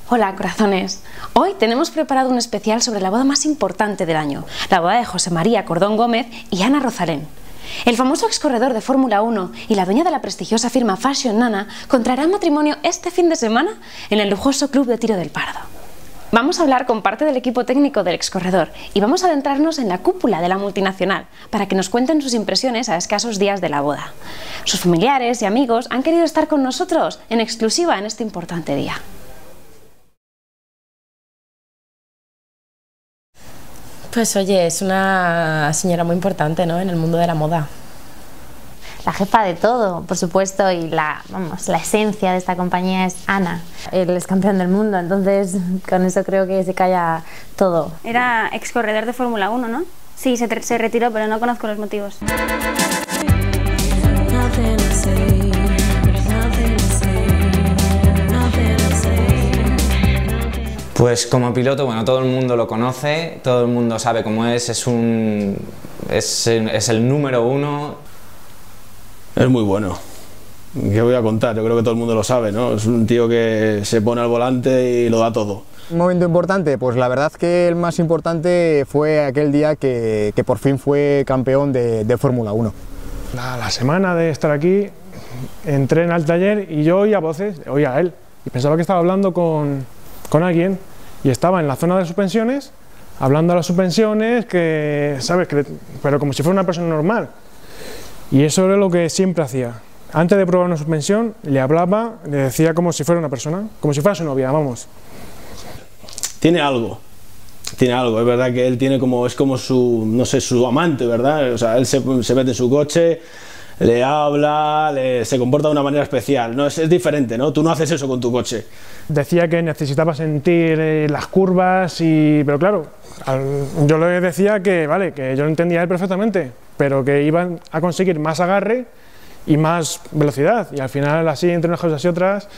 Hola, corazones. Hoy tenemos preparado un especial sobre la boda más importante del año, la boda de José María Cordón Gómez y Ana Rosalén. El famoso excorredor de Fórmula 1 y la dueña de la prestigiosa firma Fashion Nana contraerán matrimonio este fin de semana en el lujoso Club de Tiro del Pardo. Vamos a hablar con parte del equipo técnico del excorredor y vamos a adentrarnos en la cúpula de la multinacional para que nos cuenten sus impresiones a escasos días de la boda. Sus familiares y amigos han querido estar con nosotros en exclusiva en este importante día. Pues oye, es una señora muy importante, ¿no?, en el mundo de la moda. La jefa de todo, por supuesto, y la esencia de esta compañía es Ana. Él es campeón del mundo, entonces con eso creo que se calla todo. Era excorredor de Fórmula 1, ¿no? Sí, se retiró, pero no conozco los motivos. Pues como piloto, bueno, todo el mundo lo conoce, todo el mundo sabe cómo es el número uno. Es muy bueno. ¿Qué voy a contar? Yo creo que todo el mundo lo sabe, ¿no? Es un tío que se pone al volante y lo da todo. Un momento importante, pues la verdad que el más importante fue aquel día que por fin fue campeón de Fórmula 1. La semana de estar aquí, entré en el taller y yo oía voces, oía a él, y pensaba que estaba hablando con alguien, y estaba en la zona de suspensiones, hablando a las suspensiones, ¿sabes? Pero como si fuera una persona normal. Y eso era lo que siempre hacía. Antes de probar una suspensión, le hablaba, le decía como si fuera una persona, como si fuera su novia, vamos. Tiene algo, es verdad que él tiene como, es como su, no sé, su amante, ¿verdad? O sea, él se mete en su coche, le habla, se comporta de una manera especial, ¿no? Es diferente, ¿no? Tú no haces eso con tu coche. Decía que necesitaba sentir las curvas, pero claro, yo le decía que, vale, que yo lo entendía él perfectamente, pero que iban a conseguir más agarre y más velocidad, y al final así, entre unas cosas y otras,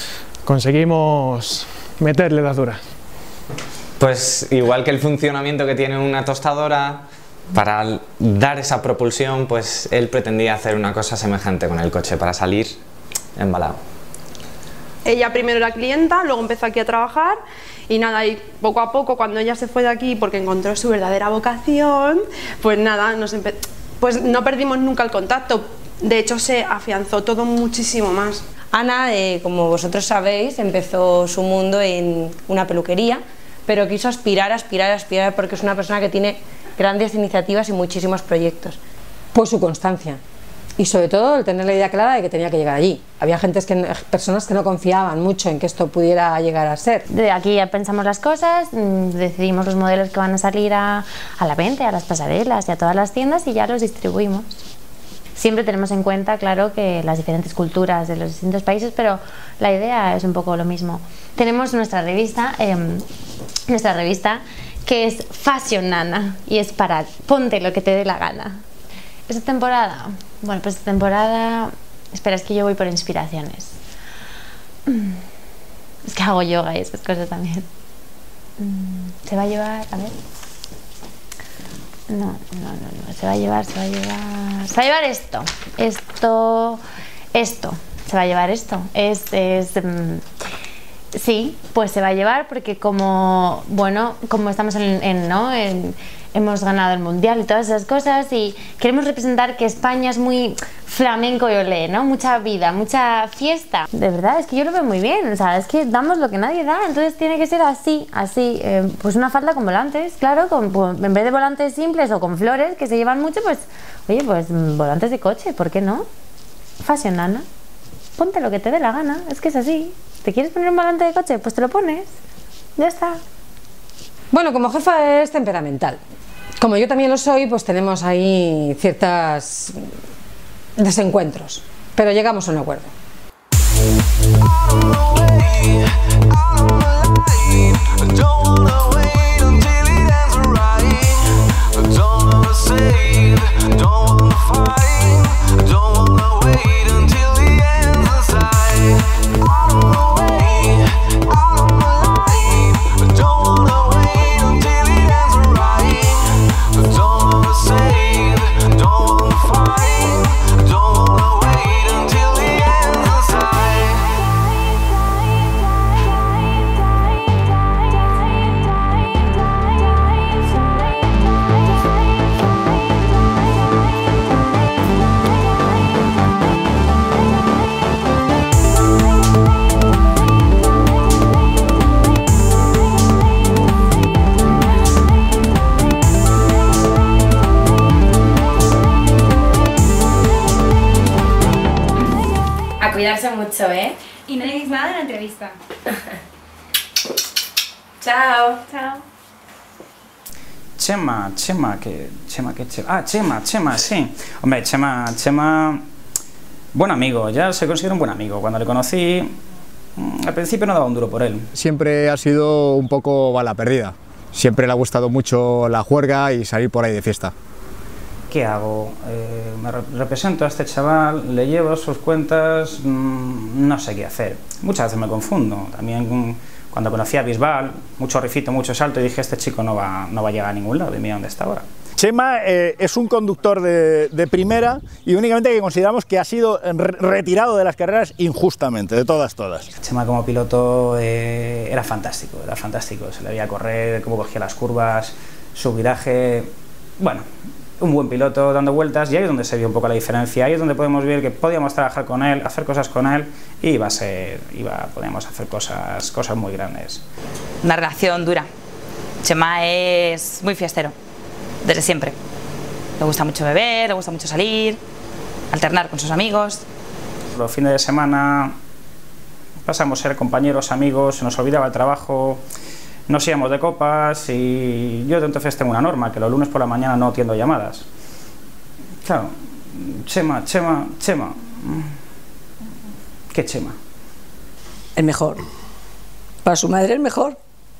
conseguimos meterle las duras. Pues igual que el funcionamiento que tiene una tostadora, para dar esa propulsión, pues él pretendía hacer una cosa semejante con el coche, para salir embalado. Ella primero era clienta, luego empezó aquí a trabajar y nada, y poco a poco cuando ella se fue de aquí porque encontró su verdadera vocación, pues nada, pues no perdimos nunca el contacto, de hecho se afianzó todo muchísimo más. Ana, como vosotros sabéis, empezó su mundo en una peluquería, pero quiso aspirar porque es una persona que tiene grandes iniciativas y muchísimos proyectos. Pues su constancia. Y sobre todo el tener la idea clara de que tenía que llegar allí. Había personas que no confiaban mucho en que esto pudiera llegar a ser. De aquí ya pensamos las cosas, decidimos los modelos que van a salir a la venta, a las pasarelas y a todas las tiendas y ya los distribuimos. Siempre tenemos en cuenta, claro, que las diferentes culturas de los distintos países, pero la idea es un poco lo mismo. Tenemos nuestra revista que es Fashion Nana y es para ponte lo que te dé la gana. Esta temporada, bueno, pues esta temporada, espera, es que yo voy por inspiraciones. Es que hago yoga y esas cosas también. Se va a llevar, a ver. No, se va a llevar esto. Se va a llevar esto. Sí, pues se va a llevar porque como estamos hemos ganado el mundial y todas esas cosas y queremos representar que España es muy flamenco y olé, ¿no? Mucha vida, mucha fiesta. De verdad, es que yo lo veo muy bien, o sea, es que damos lo que nadie da, entonces tiene que ser así, pues una falda con volantes, claro, en vez de volantes simples o con flores que se llevan mucho, pues, oye, pues volantes de coche, ¿por qué no? Fashion Nana, ponte lo que te dé la gana, es que es así. ¿Te quieres poner un volante de coche? Pues te lo pones, ya está. Bueno, como jefa es temperamental. Como yo también lo soy, pues tenemos ahí ciertos desencuentros, pero llegamos a un acuerdo. está. Chao. Chao. Chema, sí. Hombre, Chema, buen amigo, ya se considera un buen amigo. Cuando le conocí, al principio no daba un duro por él. Siempre ha sido un poco bala perdida. Siempre le ha gustado mucho la juerga y salir por ahí de fiesta. ¿Qué hago? Me represento a este chaval, le llevo sus cuentas, no sé qué hacer. Muchas veces me confundo. También cuando conocí a Bisbal, mucho rifito, mucho salto, y dije, este chico no va a llegar a ningún lado, y mira dónde está ahora. Chema es un conductor de primera y únicamente que consideramos que ha sido retirado de las carreras injustamente, de todas. Chema como piloto era fantástico, se le veía correr, cómo cogía las curvas, su viraje, bueno, un buen piloto dando vueltas, y ahí es donde se vio un poco la diferencia, ahí es donde podemos ver que podíamos trabajar con él, hacer cosas con él, y podíamos hacer cosas muy grandes. Una relación dura. Chema es muy fiestero, desde siempre. Le gusta mucho beber, le gusta mucho salir, alternar con sus amigos. Los fines de semana pasamos a ser compañeros, amigos, se nos olvidaba el trabajo, nos íbamos de copas, y yo entonces tengo una norma, que los lunes por la mañana no atiendo llamadas. Claro, Chema. ¿Qué Chema? El mejor. Para su madre el mejor.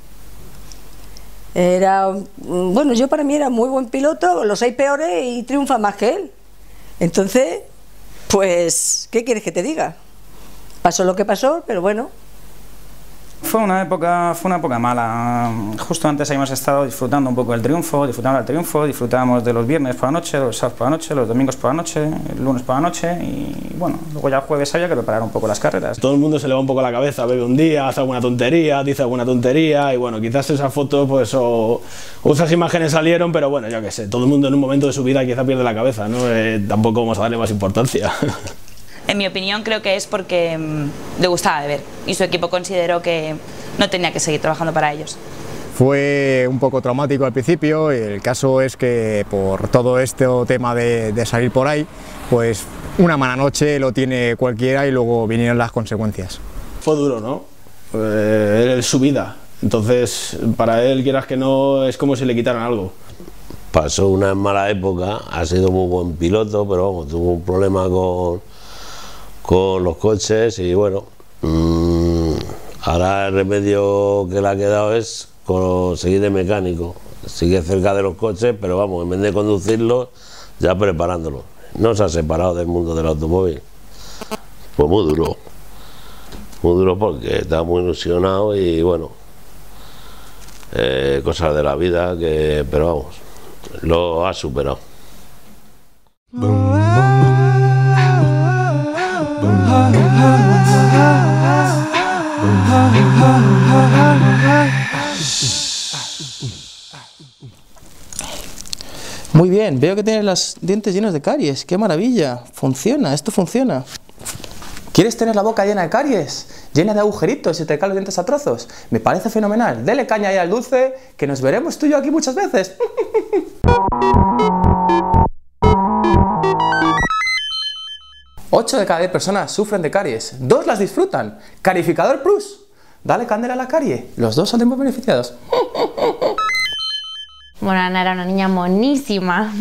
Bueno, yo para mí era muy buen piloto, los hay peores y triunfa más que él. Entonces, pues, ¿qué quieres que te diga? Pasó lo que pasó, pero bueno. Fue una época mala. Justo antes habíamos estado disfrutando un poco del triunfo, disfrutábamos de los viernes por la noche, los sábados por la noche, los domingos por la noche, el lunes por la noche, y bueno, luego ya el jueves había que preparar un poco las carreras. Todo el mundo se le va un poco la cabeza, bebe un día, hace alguna tontería, dice alguna tontería, y bueno, quizás esa foto, pues, o esas imágenes salieron, pero bueno, yo qué sé, todo el mundo en un momento de su vida quizá pierde la cabeza, ¿no? Tampoco vamos a darle más importancia. En mi opinión, creo que es porque le gustaba beber y su equipo consideró que no tenía que seguir trabajando para ellos. Fue un poco traumático al principio, y el caso es que por todo este tema de salir por ahí, pues una mala noche lo tiene cualquiera y luego vinieron las consecuencias. Fue duro, ¿no? Es su vida, entonces para él, quieras que no, es como si le quitaran algo. Pasó una mala época, ha sido muy buen piloto, pero vamos, tuvo un problema con los coches, y bueno, ahora el remedio que le ha quedado es seguir de mecánico. Sigue cerca de los coches, pero vamos, en vez de conducirlos, ya preparándolos. No se ha separado del mundo del automóvil. Pues muy duro porque está muy ilusionado, y bueno, cosas de la vida pero vamos, lo ha superado. Muy bien, veo que tienes los dientes llenos de caries. ¡Qué maravilla! Funciona, esto funciona. ¿Quieres tener la boca llena de caries? Llena de agujeritos y te caen los dientes a trozos. Me parece fenomenal. Dele caña ahí al dulce, que nos veremos tú y yo aquí muchas veces. Ocho de cada 10 personas sufren de caries, 2 las disfrutan. Carificador Plus. Dale candela a la carie. Los 2 salen muy beneficiados. Bueno, Ana era una niña monísima.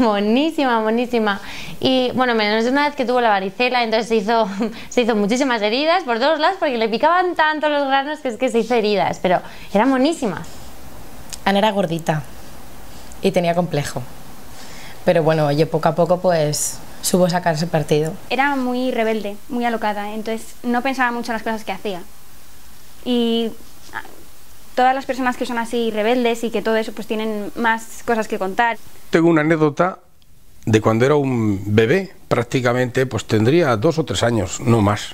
Y bueno, menos de una vez que tuvo la varicela, entonces se hizo muchísimas heridas por todos lados, porque le picaban tanto los granos que es que se hizo heridas, pero era monísima. Ana era gordita y tenía complejo. Pero bueno, oye, poco a poco pues supo sacarse partido. Era muy rebelde, muy alocada, entonces no pensaba mucho en las cosas que hacía. Y todas las personas que son así rebeldes y que todo eso, pues tienen más cosas que contar. Tengo una anécdota de cuando era un bebé, prácticamente, pues tendría 2 o 3 años, no más.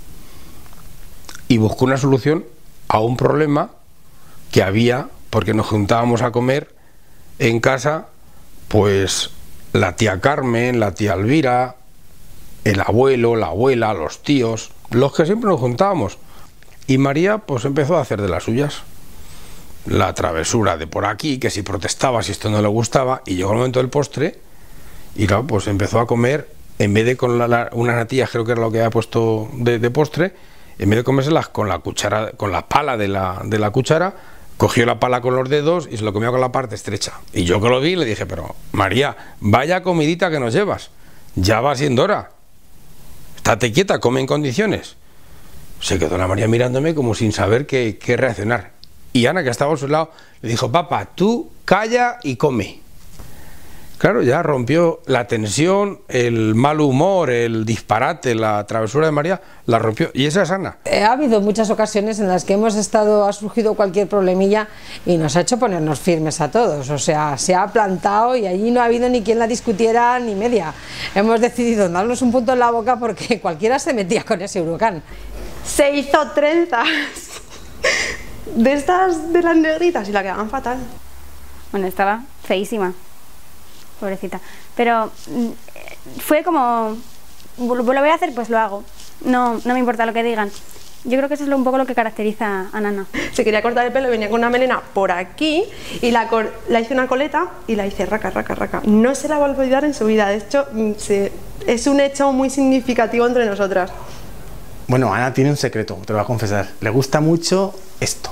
Y buscó una solución a un problema que había, porque nos juntábamos a comer en casa, pues la tía Carmen, la tía Elvira, el abuelo, la abuela, los tíos, los que siempre nos juntábamos. Y María pues empezó a hacer de las suyas. La travesura de por aquí, que si protestaba, si esto no le gustaba, y llegó el momento del postre, y claro, pues empezó a comer, en vez de con unas natillas, creo que era lo que había puesto de postre, en vez de comérselas con la cuchara, con la pala de la cuchara, cogió la pala con los dedos y se lo comió con la parte estrecha. Y yo que lo vi le dije, pero María, vaya comidita que nos llevas, ya va siendo hora, estate quieta, come en condiciones. Se quedó la María mirándome como sin saber qué reaccionar. Y Ana, que estaba a su lado, le dijo, papá, tú calla y come. Claro, ya rompió la tensión, el mal humor, el disparate, la travesura de María, la rompió. Y esa es Ana. Ha habido muchas ocasiones en las que ha surgido cualquier problemilla y nos ha hecho ponernos firmes a todos. O sea, se ha plantado y allí no ha habido ni quien la discutiera ni media. Hemos decidido darnos un punto en la boca porque cualquiera se metía con ese huracán. Se hizo trenzas de estas, de las negritas, y la quedaban fatal. Bueno, estaba feísima, pobrecita. Pero fue como, lo voy a hacer, pues lo hago. No me importa lo que digan. Yo creo que eso es un poco lo que caracteriza a Nana. Se quería cortar el pelo y venía con una melena por aquí y la hice una coleta y la hice raca, raca, raca. No se la va a olvidar en su vida. De hecho, es un hecho muy significativo entre nosotras. Bueno, Ana tiene un secreto, te lo voy a confesar. Le gusta mucho esto.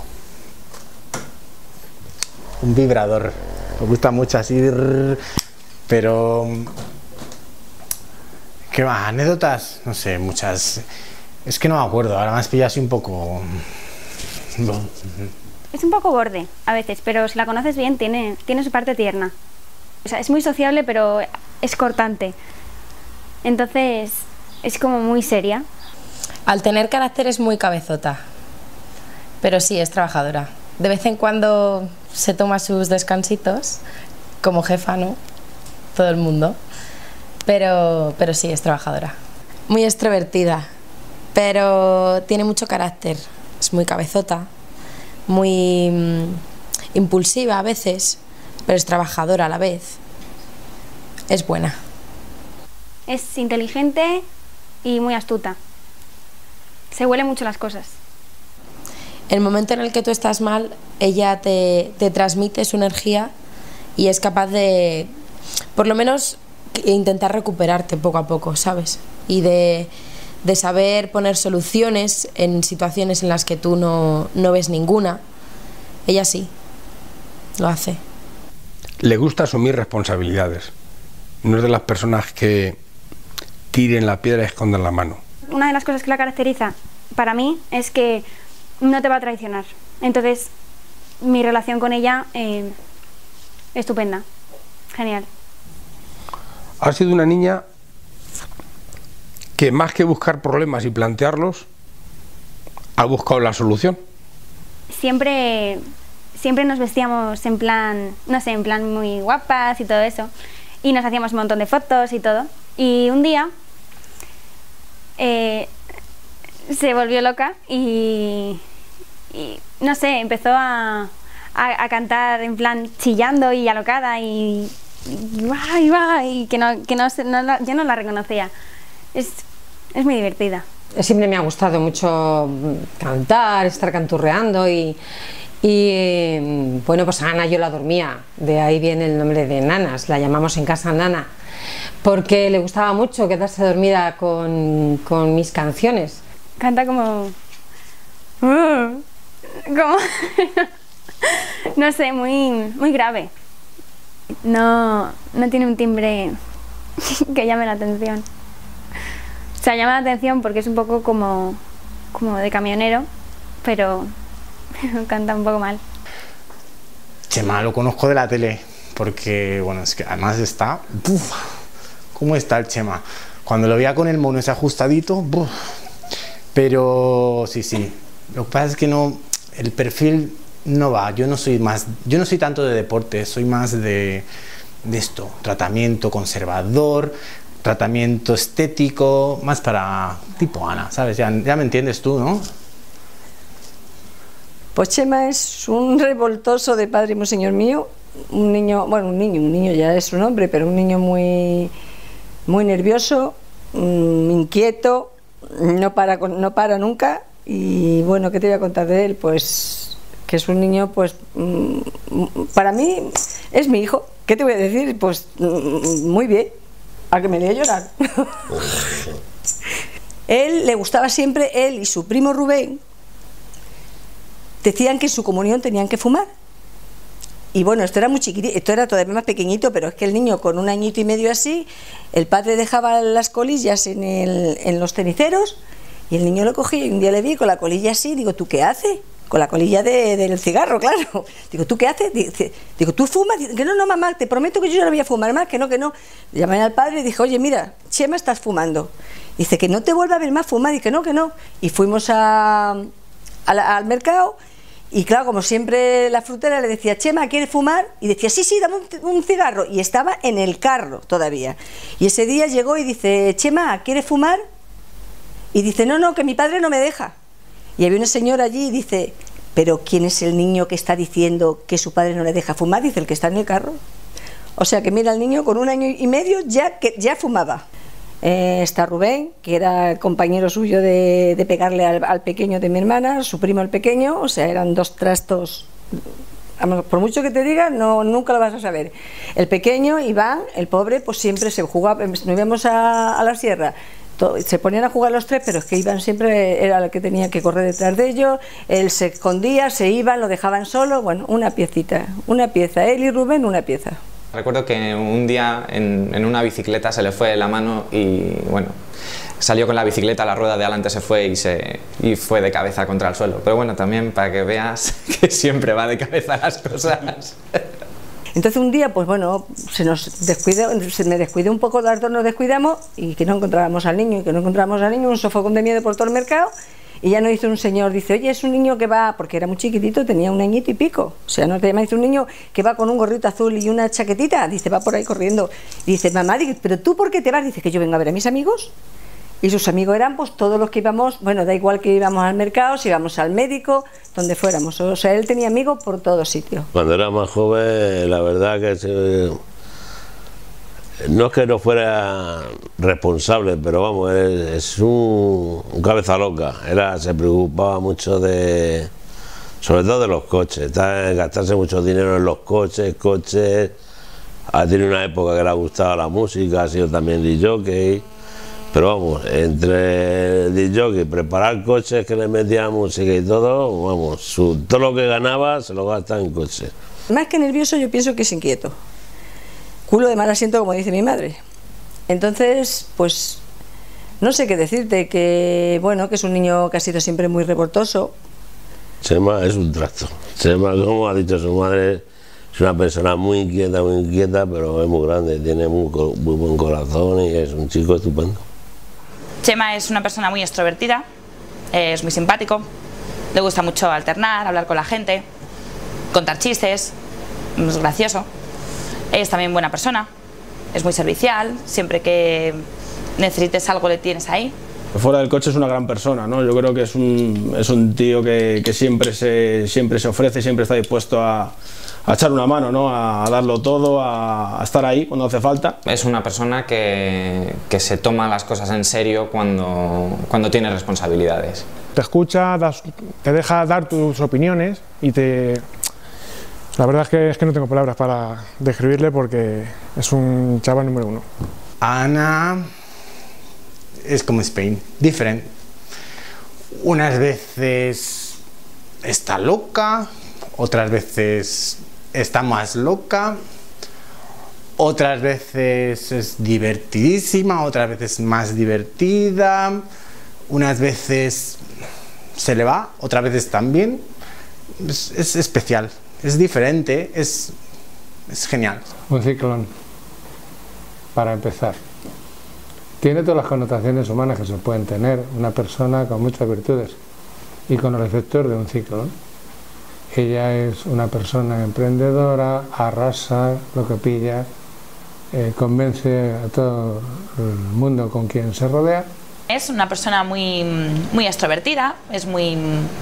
Un vibrador. Le gusta mucho así, pero... ¿Qué más? ¿Anécdotas? No sé, muchas. Es que no me acuerdo, ahora me has pillado así un poco... Es un poco borde a veces, pero si la conoces bien tiene su parte tierna. O sea, es muy sociable, pero es cortante. Entonces, es como muy seria. Al tener carácter es muy cabezota, pero sí es trabajadora. De vez en cuando se toma sus descansitos, como jefa, ¿no? Todo el mundo. Pero sí es trabajadora. Muy extrovertida, pero tiene mucho carácter. Es muy cabezota, muy impulsiva a veces, pero es trabajadora a la vez. Es buena. Es inteligente y muy astuta. Se huele mucho las cosas. El momento en el que tú estás mal, ella te transmite su energía y es capaz de, por lo menos, intentar recuperarte poco a poco, ¿sabes? Y de saber poner soluciones en situaciones en las que tú no ves ninguna. Ella sí, lo hace. Le gusta asumir responsabilidades. No es de las personas que tiren la piedra y escondan la mano. Una de las cosas que la caracteriza para mí es que no te va a traicionar. Entonces, mi relación con ella, estupenda, genial. Ha sido una niña que más que buscar problemas y plantearlos, ha buscado la solución. Siempre nos vestíamos en plan, no sé, en plan muy guapas y todo eso. Y nos hacíamos un montón de fotos y todo. Y un día se volvió loca y no sé, empezó a cantar en plan chillando y alocada y que yo no la reconocía. Es muy divertida. Siempre me ha gustado mucho cantar, estar canturreando y bueno, pues a Ana yo la dormía, de ahí viene el nombre de Nanas, la llamamos en casa Nana, porque le gustaba mucho quedarse dormida con mis canciones. Canta como no sé, muy grave. No tiene un timbre que llame la atención. O sea, llama la atención porque es un poco como de camionero, pero canta un poco mal. Chema, lo conozco de la tele, porque, bueno, es que además está... ¡Buf! ¿Cómo está el Chema? Cuando lo veía con el mono ese ajustadito... ¡Buf! Pero sí. Lo que pasa es que no... El perfil no va. Yo no soy tanto de deporte, soy más de esto. Tratamiento conservador, tratamiento estético, más para tipo Ana, ¿sabes? Ya me entiendes tú, ¿no? Pues Chema es un revoltoso de padre, muy señor mío, un niño ya es un hombre, pero un niño muy nervioso, inquieto, no para nunca. Y bueno, ¿qué te voy a contar de él? Pues que es un niño, pues para mí es mi hijo. ¿Qué te voy a decir? Pues muy bien, a que me dé a llorar. Él le gustaba siempre, él y su primo Rubén, decían que en su comunión tenían que fumar. Y bueno, esto era muy chiquitito, esto era todavía más pequeñito, pero es que el niño con 1 añito y medio así, el padre dejaba las colillas en los ceniceros y el niño lo cogía y un día le vi con la colilla así, digo, ¿tú qué haces? Con la colilla del cigarro, claro. Digo, ¿tú qué haces? Digo, ¿tú fumas? Digo, que no, mamá, te prometo que yo no voy a fumar más, que no, que no. Le llamé al padre y dije, oye, mira, Chema, estás fumando. Dice, que no te vuelva a ver más fumar. Dije, no, que no. Y fuimos al mercado. Y claro, como siempre la frutera le decía, Chema, ¿quieres fumar? Y decía, sí, dame un cigarro. Y estaba en el carro todavía. Y ese día llegó y dice, Chema, ¿quieres fumar? Y dice, no, que mi padre no me deja. Y había una señora allí y dice, ¿pero quién es el niño que está diciendo que su padre no le deja fumar? Dice, el que está en el carro. O sea que mira, el niño con 1 año y medio ya fumaba. Está Rubén, que era el compañero suyo de pegarle al pequeño de mi hermana, su primo el pequeño, o sea, eran 2 trastos, por mucho que te diga, nunca lo vas a saber. El pequeño, Iván, el pobre, pues siempre se jugaba, nos íbamos a la sierra, se ponían a jugar los 3, pero es que Iván siempre era el que tenía que correr detrás de ellos, él se escondía, se iban, lo dejaban solo, bueno, una pieza, él y Rubén una pieza. Recuerdo que un día en una bicicleta se le fue la mano y bueno, salió con la bicicleta, la rueda de adelante se fue y fue de cabeza contra el suelo. Pero bueno, también para que veas que siempre va de cabeza las cosas. Entonces un día, pues bueno, se me descuidó un poco, las dos nos descuidamos y que no encontrábamos al niño, un sofocón de miedo por todo el mercado. Y ya nos dice un señor, dice, oye, es un niño que va, porque era muy chiquitito, tenía 1 añito y pico, o sea, no te llama, dice un niño que va con un gorrito azul y una chaquetita, dice, va por ahí corriendo, y dice, mamá, pero ¿tú por qué te vas? Dice, que yo vengo a ver a mis amigos, y sus amigos eran pues todos los que íbamos, bueno, da igual que íbamos al mercado, si íbamos al médico, donde fuéramos, o sea, él tenía amigos por todos sitios. Cuando era más joven, la verdad que no es que no fuera responsable, pero vamos, es un cabeza loca. Se preocupaba mucho sobre todo de los coches, gastarse mucho dinero en los coches. Ha tenido una época que le ha gustado la música, ha sido también disc-jockey, pero vamos, entre disc-jockey, preparar coches que le metía música y todo, vamos, todo lo que ganaba se lo gasta en coches. Más que nervioso, yo pienso que es inquieto. Culo de mal asiento, como dice mi madre. Entonces, pues, no sé qué decirte, que bueno, que es un niño que ha sido siempre muy revoltoso. Chema es un trasto. Chema, como ha dicho su madre, es una persona muy inquieta, pero es muy grande, tiene muy buen corazón y es un chico estupendo. Chema es una persona muy extrovertida, es muy simpático, le gusta mucho alternar, hablar con la gente, contar chistes, es gracioso. Es también buena persona, es muy servicial, siempre que necesites algo le tienes ahí. Fuera del coche es una gran persona, ¿no? Yo creo que es un tío que siempre se ofrece, siempre está dispuesto a echar una mano, ¿no? A darlo todo, a estar ahí cuando hace falta. Es una persona que se toma las cosas en serio cuando tiene responsabilidades. Te escucha, te deja dar tus opiniones y La verdad es que no tengo palabras para describirle porque es un chaval número 1. Ana es como Spain, diferente. Unas veces está loca, otras veces está más loca, otras veces es divertidísima, otras veces más divertida, unas veces se le va, otras veces también. Es especial. Es diferente, es genial. Un ciclón, para empezar. Tiene todas las connotaciones humanas que se pueden tener una persona con muchas virtudes y con el efector de un ciclón. Ella es una persona emprendedora, arrasa lo que pilla, convence a todo el mundo con quien se rodea. Es una persona muy extrovertida, es muy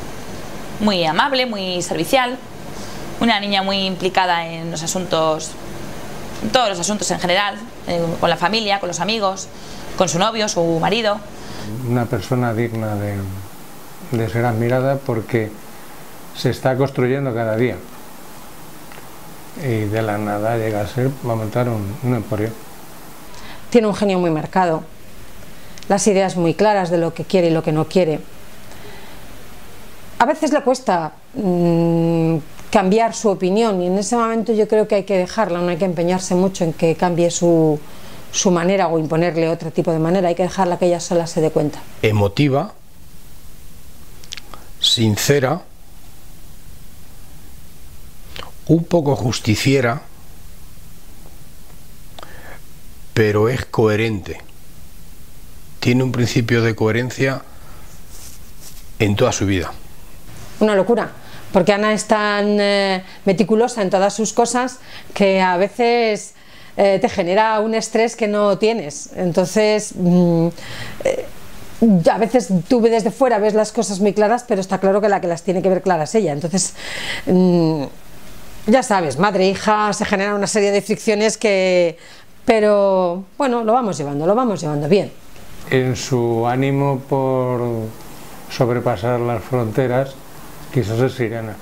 amable, muy servicial. Una niña muy implicada en los asuntos, en todos los asuntos en general, con la familia, con los amigos, con su novio, su marido. Una persona digna de ser admirada porque se está construyendo cada día y de la nada llega a montar un emporio. Tiene un genio muy marcado, las ideas muy claras de lo que quiere y lo que no quiere. A veces le cuesta cambiar su opinión y en ese momento yo creo que hay que dejarla, no hay que empeñarse mucho en que cambie su manera o imponerle otro tipo de manera, hay que dejarla que ella sola se dé cuenta. Emotiva, sincera, un poco justiciera, pero es coherente. Tiene un principio de coherencia en toda su vida. Una locura, porque Ana es tan meticulosa en todas sus cosas que a veces te genera un estrés que no tienes. Entonces, a veces tú desde fuera ves las cosas muy claras, pero está claro que la que las tiene que ver claras es ella. Entonces, ya sabes, madre e hija, se generan una serie de fricciones que... Pero, bueno, lo vamos llevando bien. En su ánimo por sobrepasar las fronteras, quiso ser sirena.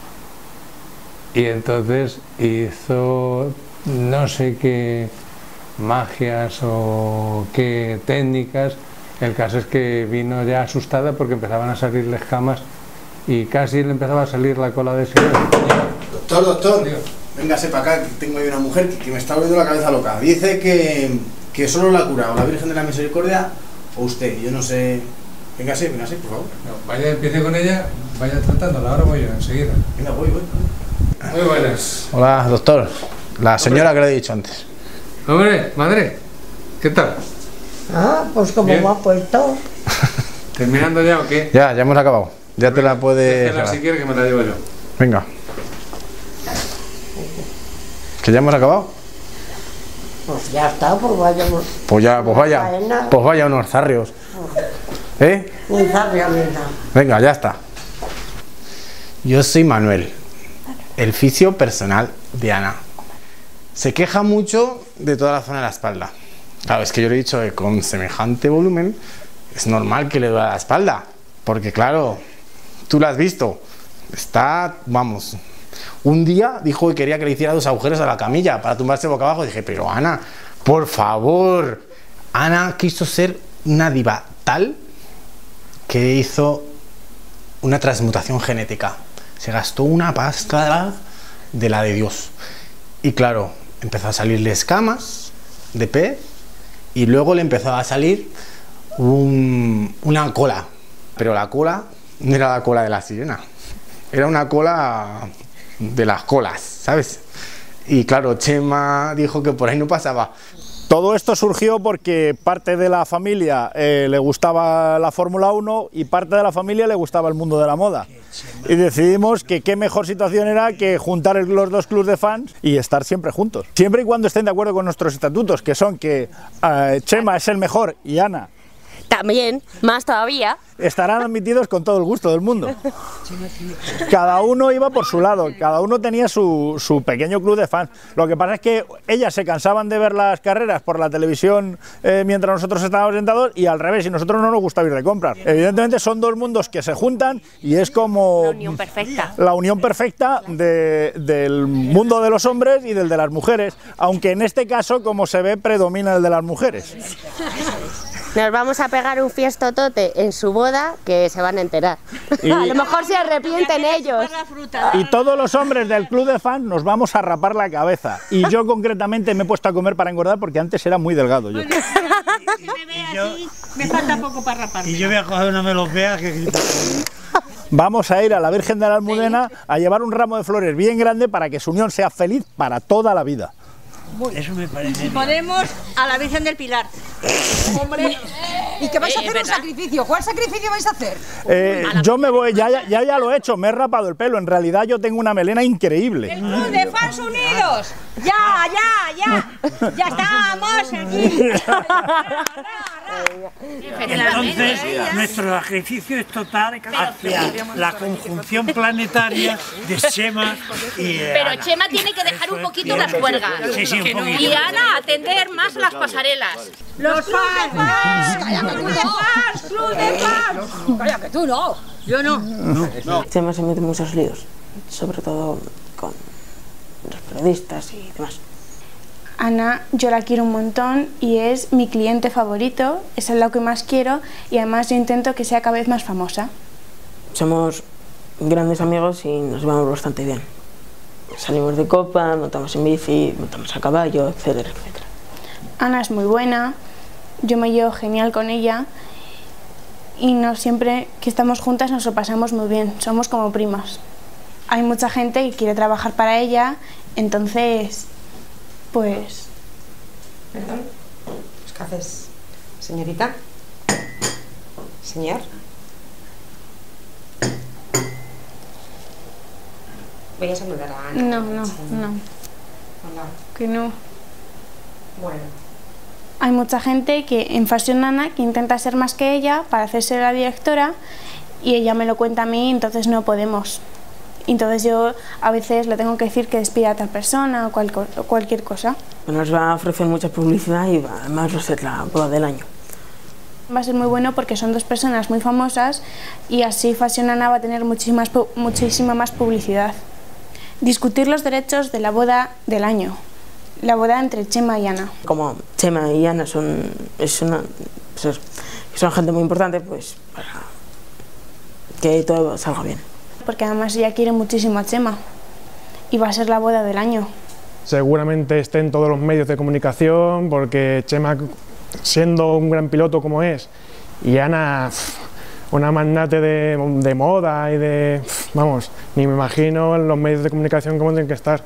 Y entonces hizo no sé qué magias o qué técnicas. El caso es que vino ya asustada porque empezaban a salirle escamas y casi le empezaba a salir la cola de sirena. Doctor, véngase para acá, que tengo ahí una mujer que me está volviendo la cabeza loca. Dice que solo la cura o la Virgen de la Misericordia o usted, yo no sé. Véngase, por favor. No, vaya, empiece con ella, vaya tratándola, ahora voy yo, enseguida. Venga, voy. Muy buenas. Hola, doctor. La señora que le he dicho antes. Hombre, madre, ¿qué tal? Ah, pues como Bien. me ha puesto. ¿Terminando ya o qué? Ya hemos acabado. Ya te la puedes... Déjala si quiere que me la llevo yo. Venga. ¿Que ya hemos acabado? Pues ya está, pues vaya. Pues vaya unos zarrios. ¿Eh? Un zarrio, nena. Venga, ya está. Yo soy Manuel, el fisio personal de Ana. Se queja mucho de toda la zona de la espalda. Claro, es que yo le he dicho que con semejante volumen es normal que le duela la espalda. Porque claro, tú lo has visto. Está, vamos... Un día dijo que quería que le hiciera 2 agujeros a la camilla para tumbarse boca abajo. Dije, pero Ana, por favor. Ana quiso ser una diva tal que hizo una transmutación genética. Se gastó una pasta de la de Dios. Y claro, empezó a salirle escamas de pez y luego le empezó a salir una cola. Pero la cola no era la cola de la sirena. Era una cola de las colas, ¿sabes? Y claro, Chema dijo que por ahí no pasaba. Todo esto surgió porque parte de la familia le gustaba la Fórmula 1 y parte de la familia le gustaba el mundo de la moda. Y decidimos que qué mejor situación era que juntar los 2 clubes de fans y estar siempre juntos. Siempre y cuando estén de acuerdo con nuestros estatutos, que son que Chema es el mejor y Ana también, más todavía. Estarán admitidos con todo el gusto del mundo. Cada uno iba por su lado, cada uno tenía su pequeño club de fans. Lo que pasa es que ellas se cansaban de ver las carreras por la televisión mientras nosotros estábamos sentados y al revés, y nosotros no nos gustaba ir de compras. Evidentemente son 2 mundos que se juntan y es como... La unión perfecta. La unión perfecta del mundo de los hombres y del de las mujeres, aunque en este caso, como se ve, predomina el de las mujeres. Nos vamos a pegar un fiestotote en su boda que se van a enterar. Y- A lo mejor se arrepienten ellos. Y todos los hombres del club de fans nos vamos a rapar la cabeza. Y yo concretamente me he puesto a comer para engordar porque antes era muy delgado yo. Me falta poco para raparme. Y yo voy a coger una melopea que... Vamos a ir a la Virgen de la Almudena a llevar un ramo de flores bien grande para que su unión sea feliz para toda la vida. Eso me parece. Si podemos, a la Virgen del Pilar. Hombre, ¿y qué vais a hacer un sacrificio? ¿Cuál sacrificio vais a hacer? Yo me voy, ya lo he hecho, me he rapado el pelo. En realidad yo tengo una melena increíble. ¡El Club de Fans Unidos! ¡Ya! ¡Ya estamos aquí! Entonces, nuestro sacrificio es total hacia la conjunción planetaria de Chema y... Pero Chema tiene que dejar un poquito las cuerdas. Sí, sí, un poquito. Y Ana, atender más a las pasarelas. ¡Los fans! ¡Cállate, Club de Fans! ¡Club de Fans! Calla, que tú no. Yo no. Chema se mete en muchos líos, sobre todo con los periodistas y demás. Ana, yo la quiero un montón y es mi cliente favorito, es lo que más quiero y además yo intento que sea cada vez más famosa. Somos grandes amigos y nos llevamos bastante bien. Salimos de copa, montamos en bici, montamos a caballo, etcétera, etcétera. Ana es muy buena, yo me llevo genial con ella y siempre que estamos juntas nos lo pasamos muy bien, somos como primas. Hay mucha gente que quiere trabajar para ella, entonces, pues... ¿Perdón? ¿Qué haces, señorita? Señor. Voy a saludar a Ana. No. Hola. Que no. Bueno. Hay mucha gente que en Fashion Ana que intenta ser más que ella para hacerse la directora y ella me lo cuenta a mí, entonces no podemos. Entonces yo a veces le tengo que decir que despida a tal persona o cualquier cosa. Nos va a ofrecer mucha publicidad y además va a ser la boda del año. Va a ser muy bueno porque son dos personas muy famosas y así Fashion Ana va a tener muchísima más publicidad. Discutir los derechos de la boda del año. La boda entre Chema y Ana. Como Chema y Ana son gente muy importante, pues para que todo salga bien. Porque además ella quiere muchísimo a Chema y va a ser la boda del año. Seguramente esté en todos los medios de comunicación porque Chema, siendo un gran piloto como es, y Ana, una magnate de moda y de... vamos, ni me imagino en los medios de comunicación cómo tienen que estar.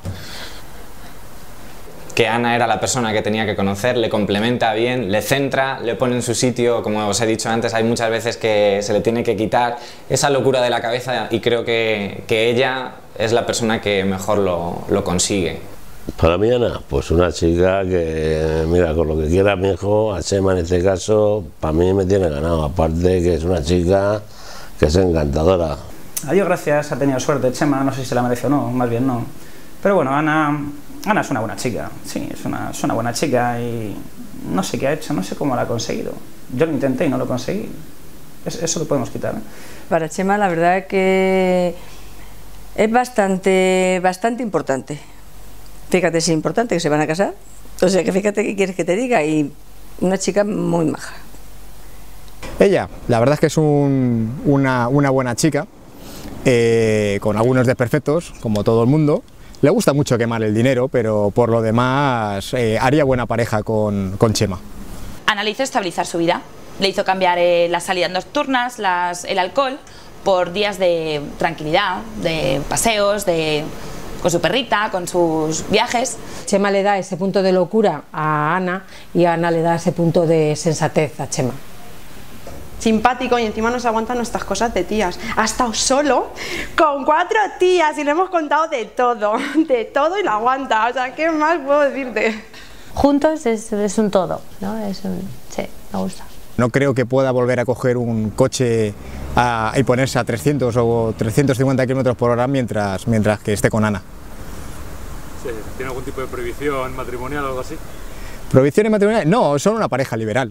Que Ana era la persona que tenía que conocer, le complementa bien, le centra, le pone en su sitio, como os he dicho antes, hay muchas veces que se le tiene que quitar esa locura de la cabeza y creo que ella es la persona que mejor lo consigue. Para mí Ana, pues una chica que, mira, con lo que quiera mi hijo, a Chema en este caso, para mí me tiene ganado, aparte que es una chica que es encantadora. A Dios gracias, ha tenido suerte Chema, no sé si se la merece o no, más bien no. Pero bueno, Ana es una buena chica, sí, es una buena chica y no sé qué ha hecho, no sé cómo la ha conseguido. Yo lo intenté y no lo conseguí, eso lo podemos quitar. Para Chema la verdad que es bastante importante. Fíjate si es importante que se van a casar, o sea que fíjate qué quieres que te diga, y una chica muy maja. Ella, la verdad es que es una buena chica, con algunos desperfectos, como todo el mundo. Le gusta mucho quemar el dinero, pero por lo demás haría buena pareja con Chema. Ana le hizo estabilizar su vida, le hizo cambiar las salidas nocturnas, el alcohol, por días de tranquilidad, de paseos, con su perrita, con sus viajes. Chema le da ese punto de locura a Ana y Ana le da ese punto de sensatez a Chema. Simpático y encima nos aguantan nuestras cosas de tías. Ha estado solo con 4 tías y le hemos contado de todo y lo aguanta. O sea, ¿qué más puedo decirte? Juntos es un todo, ¿no? Sí, me gusta. No creo que pueda volver a coger un coche y ponerse a 300 o 350 km/h mientras que esté con Ana. Sí, ¿tiene algún tipo de prohibición matrimonial o algo así? ¿Prohibiciones matrimoniales? No, son una pareja liberal.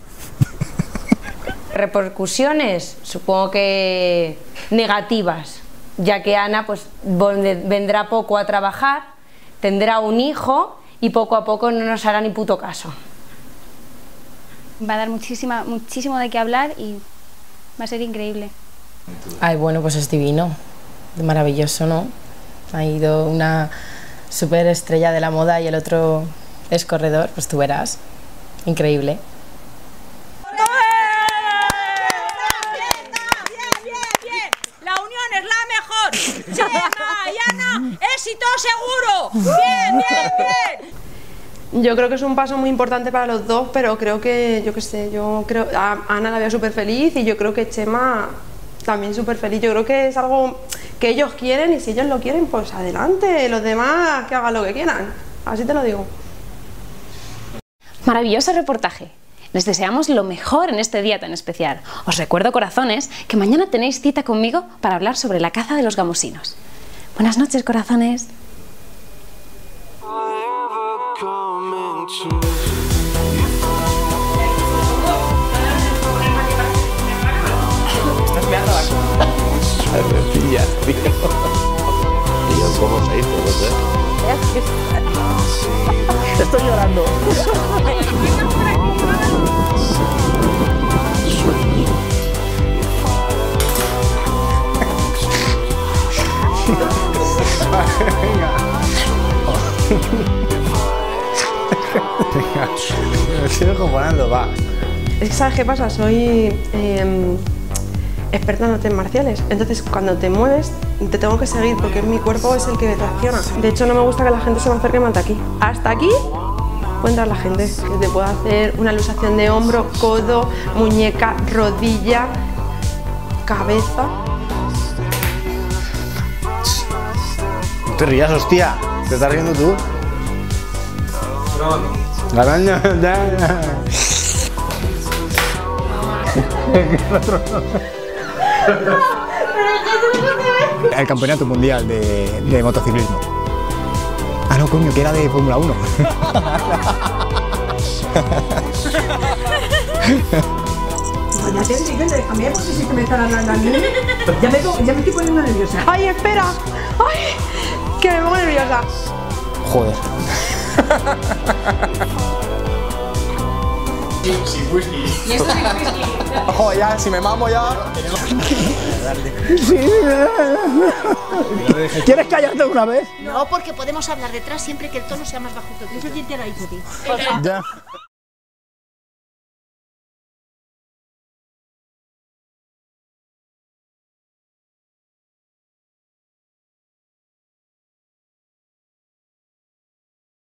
Repercusiones, supongo que negativas, ya que Ana pues vendrá poco a trabajar, tendrá un hijo y poco a poco no nos hará ni puto caso. Va a dar muchísimo de qué hablar y va a ser increíble. Ay, bueno, pues es divino, maravilloso, ¿no? Ha ido una súper estrella de la moda y el otro es corredor, pues tú verás, increíble. Chema y Ana, éxito seguro. Bien. Yo creo que es un paso muy importante para los dos, pero creo que, yo creo a Ana la veo súper feliz y yo creo que Chema también súper feliz. Yo creo que es algo que ellos quieren y si ellos lo quieren, pues adelante. Los demás que hagan lo que quieran. Así te lo digo. Maravilloso reportaje. Les deseamos lo mejor en este día tan especial. Os recuerdo, corazones, que mañana tenéis cita conmigo para hablar sobre la caza de los gamusinos. Buenas noches, corazones. Estás mirando la repilla, tío. Y yo, ¿cómo se hizo? No sé. estoy llorando. Venga, me estoy acojonando, va. Es que, ¿sabes qué pasa? Soy experta en artes marciales, entonces cuando te mueves te tengo que seguir porque mi cuerpo es el que reacciona. De hecho, no me gusta que la gente se me acerque más de aquí. Hasta aquí puede entrar la gente, que te puede hacer una luxación de hombro, codo, muñeca, rodilla, cabeza. No te rías, hostia. ¿Te estás riendo tú? La araña, ya. El campeonato mundial de motociclismo. Ah, no, coño, que era de Fórmula 1. Ya te digo, déjame, porque si te me están hablando a mí. Ya me estoy poniendo nerviosa. ¡Ay, espera! ¡Ay! Que me pongo nerviosa. Joder. Sin whisky. Y esto sin whisky. Ojo, ya, si me mamo ya. ¿Quieres callarte una vez? No, porque podemos hablar detrás siempre que el tono sea más bajo que el tuyo. ¿Quién te lo ha dicho a ti? Ya.